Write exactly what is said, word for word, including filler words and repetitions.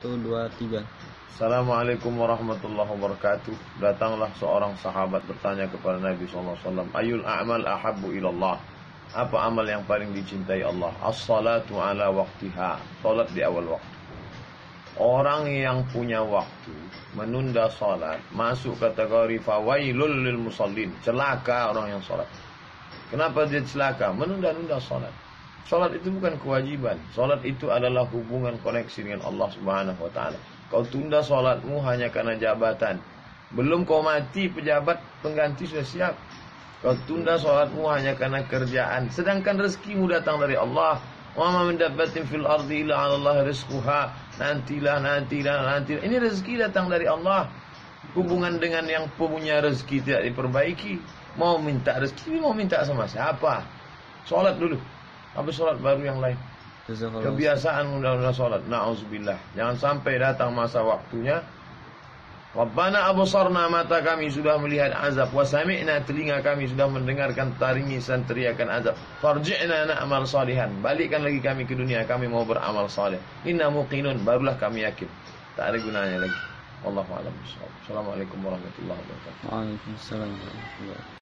Satu, dua, tiga. Assalamualaikum warahmatullahi wabarakatuh. Datanglah seorang sahabat bertanya kepada Nabi shallallahu alaihi wasallam, Ayul a'mal ahabbu ilallah. Apa amal yang paling dicintai Allah? As-salatu ala waktiha. Salat di awal waktu. Orang yang punya waktu menunda salat masuk kategori fawailul lil musallin. Celaka orang yang salat. Kenapa dia celaka? Menunda-nunda salat. Salat itu bukan kewajiban. Salat itu adalah hubungan koneksi dengan Allah Subhanahu wa taala. Kau tunda salatmu hanya karena jabatan. Belum kau mati, pejabat pengganti sudah siap. Kau tunda salatmu hanya karena kerjaan. Sedangkan rezekimu datang dari Allah. Wa ma min dabbatin fil ardi illa 'ala Allah rizquha. Nantilah, nantilah, nantilah. Ini rezeki datang dari Allah. Hubungan dengan yang punya rezeki tidak diperbaiki. Mau minta rezeki, mau minta sama siapa? Salat dulu. Habis sholat baru yang lain. Kebiasaan mudah-mudah sholat. Na'udzubillah. Jangan sampai datang masa waktunya. Rabbana absarna, mata kami sudah melihat azab. Wa sami'na, telinga kami sudah mendengarkan taringisan teriakan azab. Farji'na na'mal salihan. Balikkan lagi kami ke dunia. Kami mau beramal saleh. Inna muqinun. Barulah kami yakin. Tak ada gunanya lagi. Wallahu a'lam bishawab. Assalamualaikum warahmatullahi wabarakatuh. Waalaikumsalam warahmatullahi wabarakatuh.